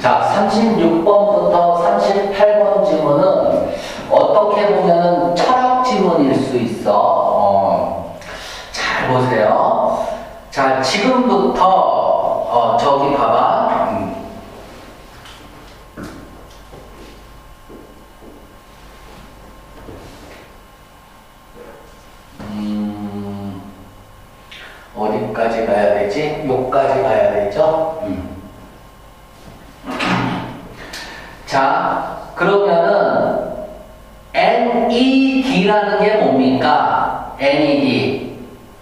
자, 36번부터 38번 지문은 어떻게 보면 철학 지문일 수 있어. 잘 보세요. 자, 지금부터 저기 봐봐. 어디까지 가야 되지? 요까지 가야 되죠? 자, 그러면은 NED라는 게 뭡니까? NED.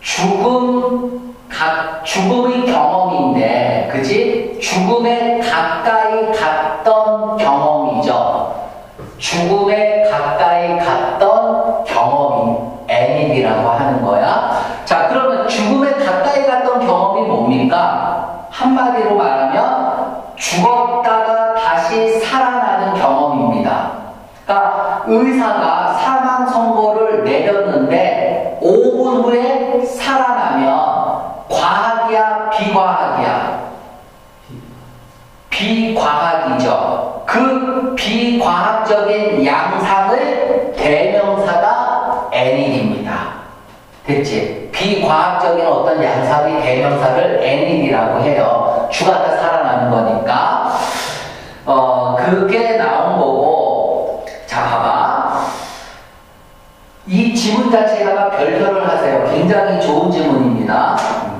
죽음의 경험인데, 그지? 죽음에 가까이 갔던 경험이죠. 죽음에 가까이 갔던 경험이 NED라고 하는 거야. 자, 그러면 죽음에 가까이 갔던 경험이 뭡니까? 한마디로 말하면 죽었다가 다시 살아나는 경험입니다. 그러니까 의사가 사망 선고를 내렸는데 5분 후에 살아나면 과학이야, 비과학이야? 비과학이죠. 그 비과학적인 양상을 대명사가 NED입니다. 됐지? 비과학적인 어떤 양상의 대명사를 NED라고 해요. 죽었다 살아나는 거니까. 그게 나온 거고. 자, 봐봐. 이 지문 자체가 별표를 하세요. 굉장히 좋은 지문입니다.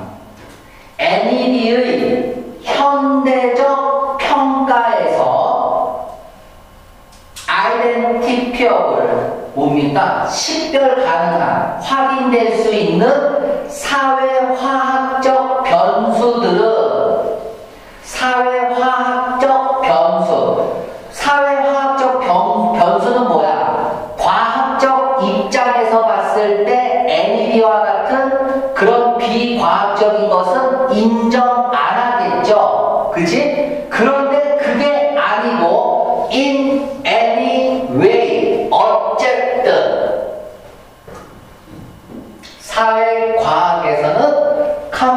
NED의 현대적 평가에서 아이덴티피어블 뭡니까? 식별 가능한, 확인될 수 있는 사회화학적 변수들은 사회화학적 변수는 뭐야? 과학적 입장에서 봤을 때 NED와 같은 그런 비과학적인 것은 인정 안 하겠죠. 그치? 그런데 그게 아니고 in any way 어쨌든 사회과학에서는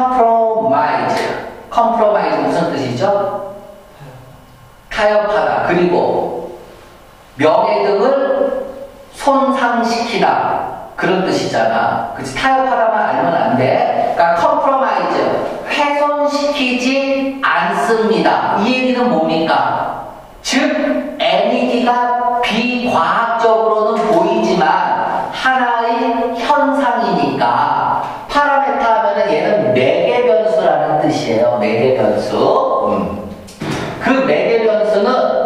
compromise 무슨 뜻이죠? 타협하다. 그리고 명예 등을 손상시키다. 그런 뜻이잖아. 그치? 타협하다만 알면 안 돼. 그러니까 compromise, 훼손시키지 않습니다. 이 얘기는 뭡니까? 즉, NED가 비과학적으로는 보이지만 하나의 현상이니까 파라메타 하면은 얘는 매개 변수라는 뜻이에요. 매개 변수. 그 매개 변수는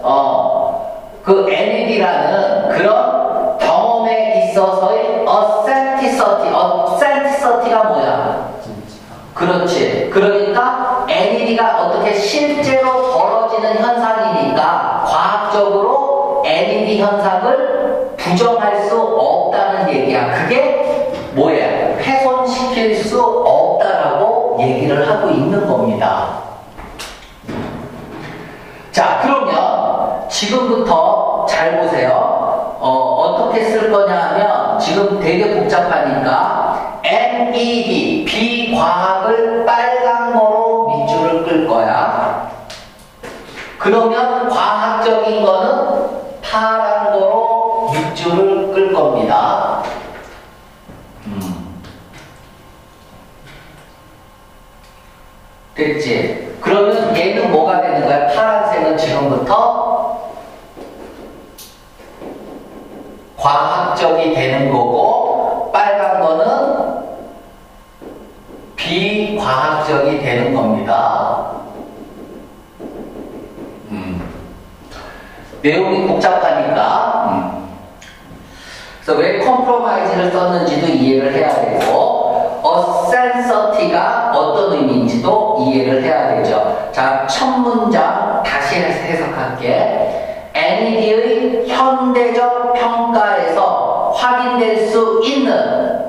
그 NED라는 그런 경험에 있어서의 authenticity가 뭐야? 그렇지. 그러니까 NED가 어떻게 실제로 벌어지는 현상이니까 과학적으로 NED 현상을 부정할 수 없다는 얘기야. 그게 뭐야? 훼손시킬 수 없다라고 얘기를 하고 있는 겁니다. 자, 그러면 지금부터 잘 보세요. 어떻게 쓸 거냐 하면 지금 되게 복잡하니까 NED, 비과학을 빨간거로 밑줄을 끌 거야. 그러면 과학적인 거는 파란거로 밑줄을 끌 겁니다. 됐지? 그러면 얘는 뭐가 되는 거야? 파란색은 지금부터 과학적이 되는 거고 빨간 거는 비과학적이 되는 겁니다. 내용이 복잡하니까 그래서 왜 컴프로마이즈를 썼는지도 이해를 해야 되고 어센서티가 어떤 의미인지도 이해를 해야 되죠. 자, 첫 문장 다시 해석할게. NED의 현대적 평가에서 확인될 수 있는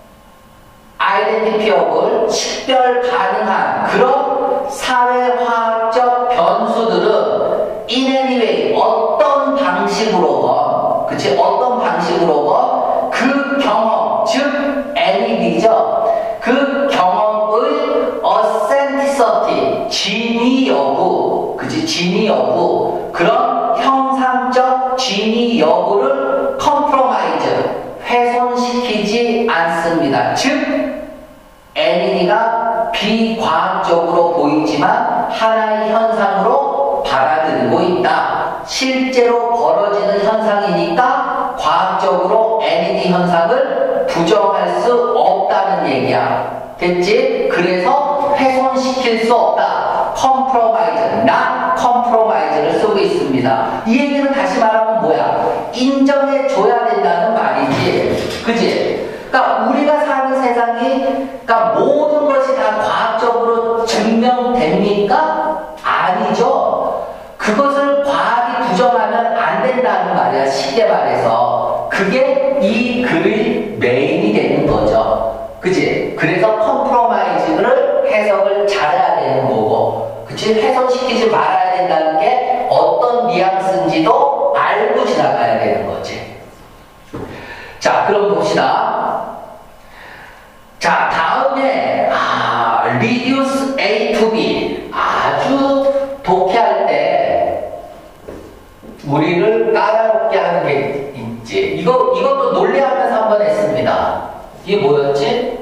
아이덴티피어블, 식별 가능한 그런 사회화학적 변수들은 in any way 어떤 방식으로건, 그치? 어떤 방식으로건 그 경험, 즉 NED죠. 그 경험의 authenticity, 진위 진위 여부, 그지? 진위 여부, 그런 형상적 진위 여부를 컴프로마이즈, 훼손시키지 않습니다. 즉, NED가 비과학적으로 보이지만 하나의 현상으로 받아들이고 있다. 실제로 벌어지는 현상이니까 과학적으로 NED 현상을 부정할 수 없다는 얘기야. 됐지? 그래서 훼손시킬 수 없다. compromise, not compromise를 쓰고 있습니다. 이 얘기는 다시 말하면 뭐야? 인정해줘야 된다는 말이지. 그지? 그러니까 우리가 사는 세상이 그러니까 모든 것이 다 과학적으로 증명됩니까? 아니죠. 그것을 과학이 부정하면 안 된다는 말이야. 쉽게 말해서. 그게 이 글의 메인이 되는 거죠. 그치? 그래서 컴프로마이즈를 해석을 잘해야 되는 거고, 그치? 훼손시키지 말아야 된다는 게 어떤 뉘앙스인지도 알고 지나가야 되는 거지. 자, 그럼 봅시다. 자, 다음에 reduce A to B. 아주 독해할 때 우리를 까다롭게 하는 게 있지. 이것도 논리하면서 한번 했습니다. 이게 뭐였지?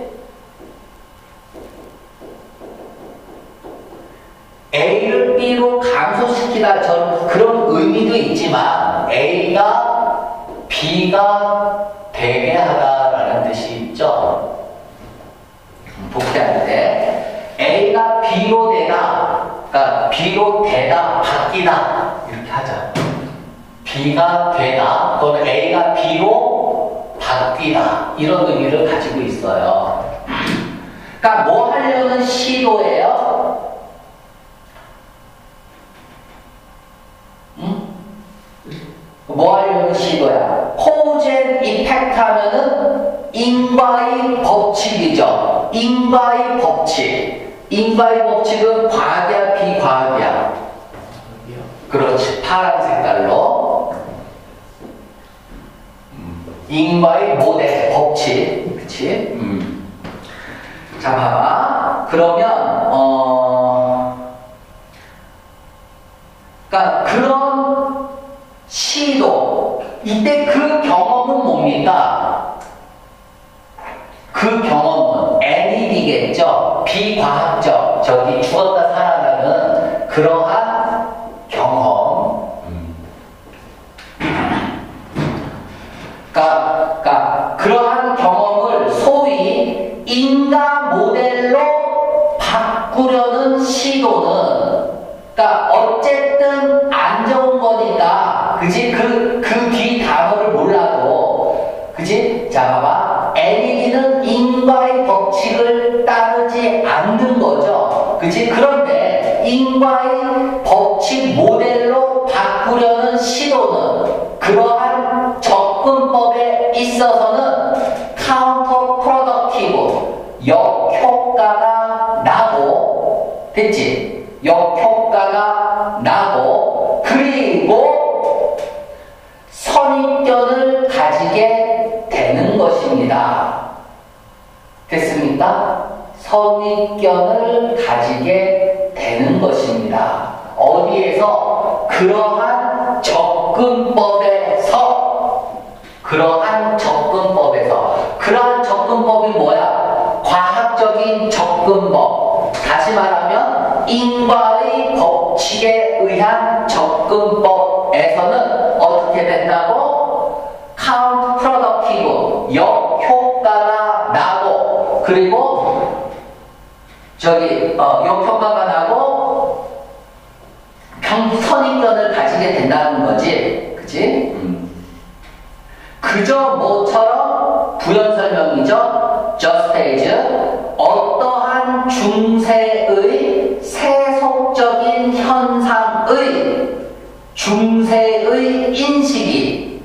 A를 B로 감소시키다, 저는 그런 의미도 있지만 A가 B가 되게 하다라는 뜻이 있죠. 독해할 때 A가 B로 되다, 그러니까 B로 되다, 바뀌다 이렇게 하자. B가 되다 또는 A가 B로 바뀌다 이런 의미를 가지고 있어요. 그러니까 뭐 하려는 시도예요? 뭐 하려는 시도야? cause and effect 하면은 인과의 법칙이죠. 인과의 법칙. 인과의 법칙은 과학이야, 비과학이야? 그렇지. 파란 색깔로. 인과의 모델, 법칙. 그치? 자, 봐봐. 그러면, 그러니까 그런 시도. 이때 그 경험은 뭡니까? 그 경험은 NED겠죠? 비과학적, 저기 죽었다 살아나는 그러한 경험. 그러니까 그러한 경험을 소위 인가 모델로 바꾸려는 시도는, 그러니까 어쨌든 안 좋은 거니까, 그지? 그 뒤 단어를 몰라도, 그지? 자, 봐봐. NED는 인과의 법칙을 따르지 않는 거죠. 그지? 그런데 인과의 법칙 모델로 바꾸려는 시도는 그러한 접근법에 있어서는 카운터 프로덕티브, 역효과가 나고, 됐지? 역효과가 나고, 그리고 선입견을 가지게 되는 것입니다. 됐습니까? 선입견을 가지게 되는 것입니다. 어디에서? 그러한 접근법에서. 그러한 접근법이 뭐야? 과학적인 접근법. 다시 말하면 인과의 법칙에 의한 접근법에서는 어떻게 된다고? 카운트 프로덕티브, 역효과가 나고, 그리고 역효과가 나고 선입견을 가지게 된다는 거지. 그치? 그저 뭐처럼 부연 설명이죠. just as 어떠한 중세의 세속적인 현상의 중세의 인식이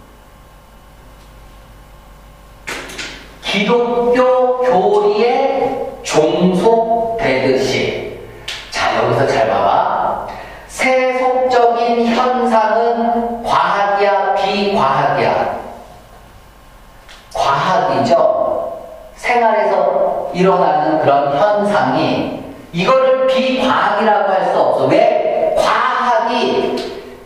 기독교 교리에 종속되듯이. 자, 여기서 잘 봐봐. 세속적인 현상은 과학이야, 비과학이야? 과학이죠. 생활에서 일어나는 그런 현상이, 이거를 비과학이라고 할 수 없어. 없어. 왜? 과학이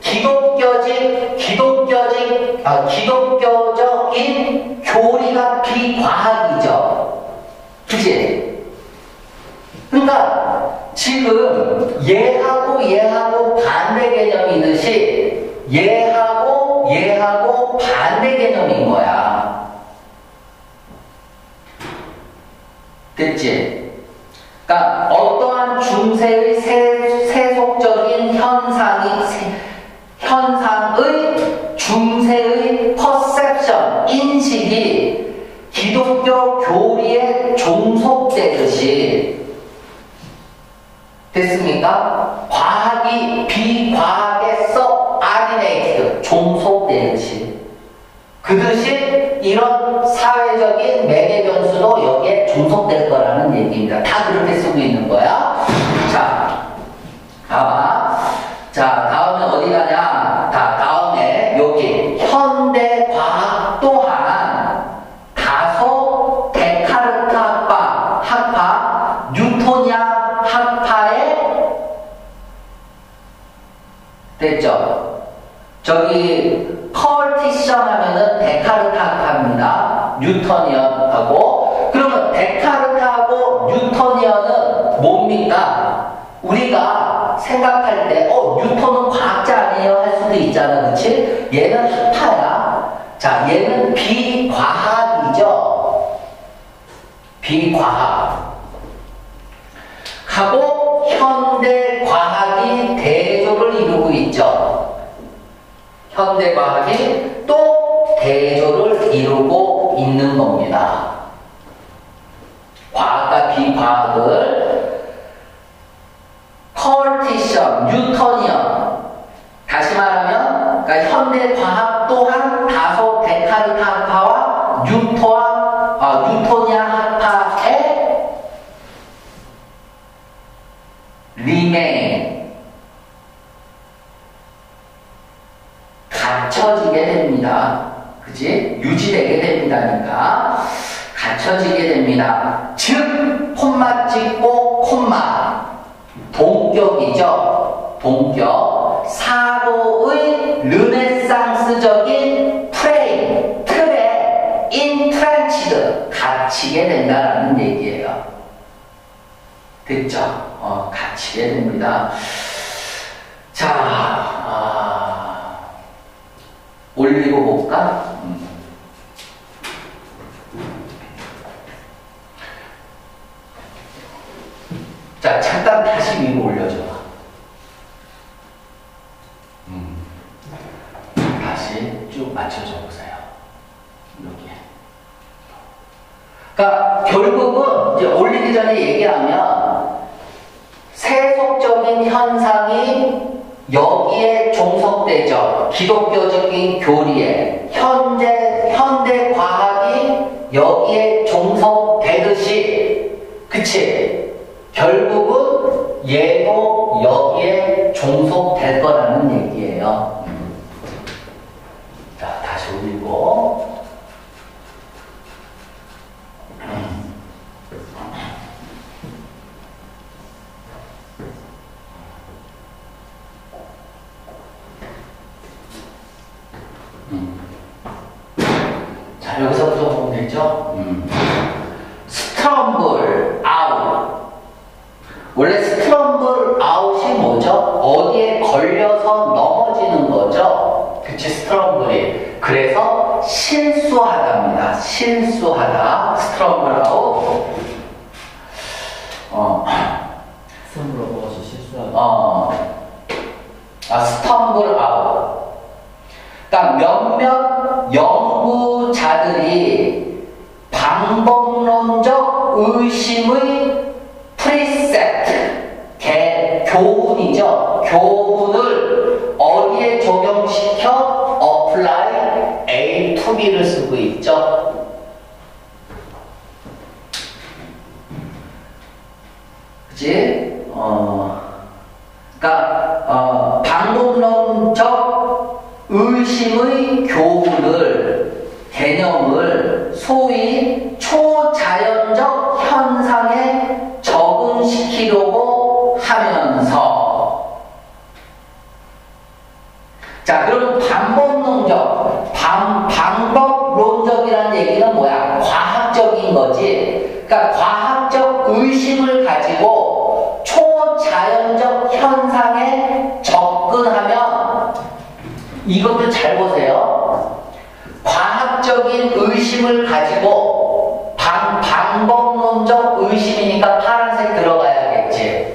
기독교적인 교리가 비과학이죠. 그치? 그러니까 지금 얘하고 반대 개념이듯이 얘하고 반대 개념인 거야. 됐지? 그러니까 어떠한 중세의 세속적인 현상의 중세의 퍼셉션, 인식이 기독교 교리에 종속되듯이 됐습니까? 과학이 비과학에서 아리네이트, 종속되듯이 그듯이 이런 사회적인 매개 변수도 여기에 종속될 거라는 얘기입니다. 다 그렇게 쓰고 있는 거야. 자, 봐봐. 자, 다음에 어디 가냐? 다음에 여기 현대과학 또한 다소 데카르트 학파, 뉴토니아 학파에 됐죠? 저기 컬티션 하면은 데카르트 학파입니다. 뉴토니언하고. 그러면 데카르트하고 뉴토니언은 뭡니까? 우리가 생각할 때 뉴턴은 과학자 아니에요? 할 수도 있잖아. 그치? 얘는 학파야. 자, 얘는 비과학이죠. 비과학. 하고 현대과학이 대조를 이루고 있죠. 현대과학이 또 대조를 이루고 있는 겁니다. 과학과 비과학을 컬티션, 뉴토니언. 다시 말하면 그러니까 현대과학 또한 다소 데카르트 학파와 뉴토니아 학파의 리메인 갖춰지게 됩니다. 그지? 유지되게 됩니다니까. 갖춰지게 됩니다. 즉, 콤마 찍고 콤마. 동격이죠. 동격. 사고의 르네상스적인 프레임, 틀에 인트렌치드, 갇히게 된다라는 얘기예요. 됐죠? 갇히게 됩니다. 자, 올리고 볼까? 자, 잠깐 다시 위로 올려줘. 다시 쭉 맞춰줘 보세요. 여기에. 그러니까 결국은 이제 올리기 전에 얘기하면 세속적인 현상이 여기에 종속되죠. 기독교적인 교리에. 현대 과학이 여기에 종속되듯이. 그치? 결국은 얘도 여기에 종속될 거라는 얘기예요. 자, 다시 올리고. 자, 여기서부터 보면 되죠? 스트럼블 아웃. 원래 스트럼블 아웃이 뭐죠? 어디에 걸려서 넘어지는 거죠? 그치, 스트럼블이. 그래서 실수하다입니다. 실수하다. 스트럼블 아웃. 스트럼블 아웃이 실수하다. 스텀블 아웃. 그러니까 몇몇 연구자들이 방법론적 의심의 프리셋, 교훈이죠. 교훈을 어디에 적용시켜? apply A to B를 쓰고 있죠. 그치? 그러니까 방법론적 의심의 교훈을, 개념을 소위 초자연적 현상에 적응시키려고 하면서 방법론적이라는 얘기는 뭐야? 과학적인 거지. 그러니까 과학적 의심을 가지고 초자연적 현상에 접근하면, 이것도 잘 보세요. 과학적인 의심을 가지고 방법론적 의심이니까 파란색 들어가야겠지.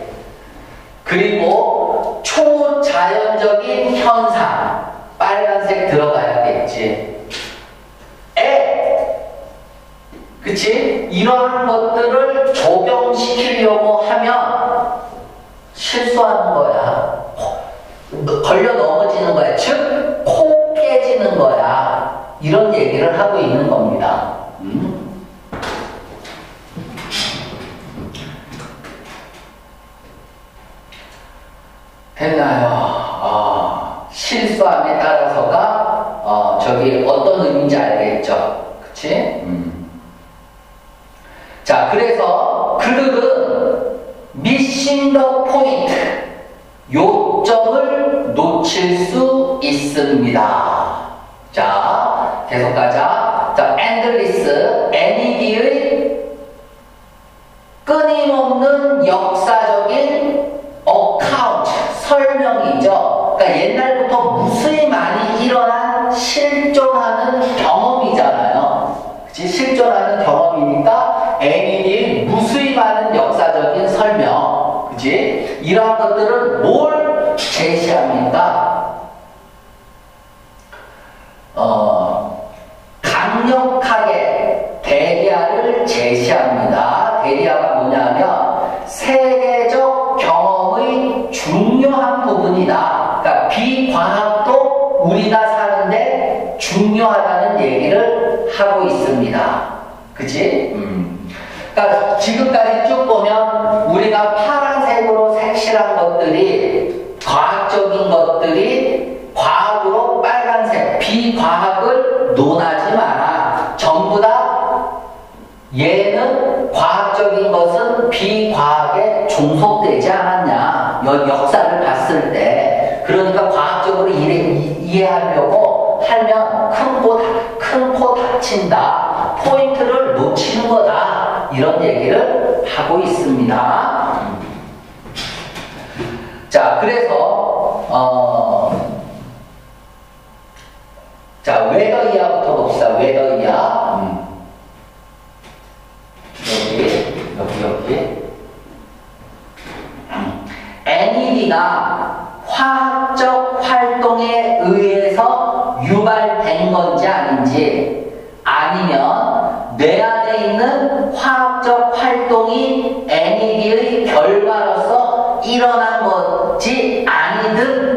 그리고 초자연적인 현상, 빨간색 들어가야겠지. 그치? 이러한 것들을 적용시키려고 하면 실수하는 거야. 걸려 넘어지는 거야. 즉, 코 깨지는 거야. 이런 얘기를 하고 있는 겁니다. 됐나요? 실수함에 따라서가 저기 어떤 의미인지 알겠죠? 그치? 자, 그래서 그들은 missing the point, 요점을 놓칠 수 있습니다. 자, 계속 가자. 자, endless, NED의 끊임없는 역사적인 account, 설명이죠. 그러니까 옛날부터 무수히 많이 일어난 실존하는 경험이잖아요. 그치? 실존하는 경험이니까 NED의 무수히 많은 역사적인 설명. 그치? 이러한 것들은 뭘 제시합니까? 강력하게 대리아를 제시합니다. 대리아가 뭐냐면 세계적 경험의 중요한 부분이다. 그러니까 비과학도 우리가 사는데 중요하다는 얘기를 하고 있습니다. 그치? 그러니까 지금까지 쭉 보면 우리가 파란색으로 색칠한 것들이, 과학적인 것들이 과학으로 빨간색, 비과학을 논하지 마라. 전부 다 얘는 과학적인 것은 비과학에 종속되지 않았냐. 역사를 봤을 때. 그러니까 과학적으로 이해하려고 하면 큰 코 다친다. 포인트를 놓치는 거다. 이런 얘기를 하고 있습니다. 자, 그래서 자, 웨더이야부터 봅시다. 웨더이야. 여기. NED가 화학적 활동에 의해서 유발된 건지 아닌지, 아니면 뇌 안에 있는 화학적 활동이 NED의 결과로서 일어난 건지 아니든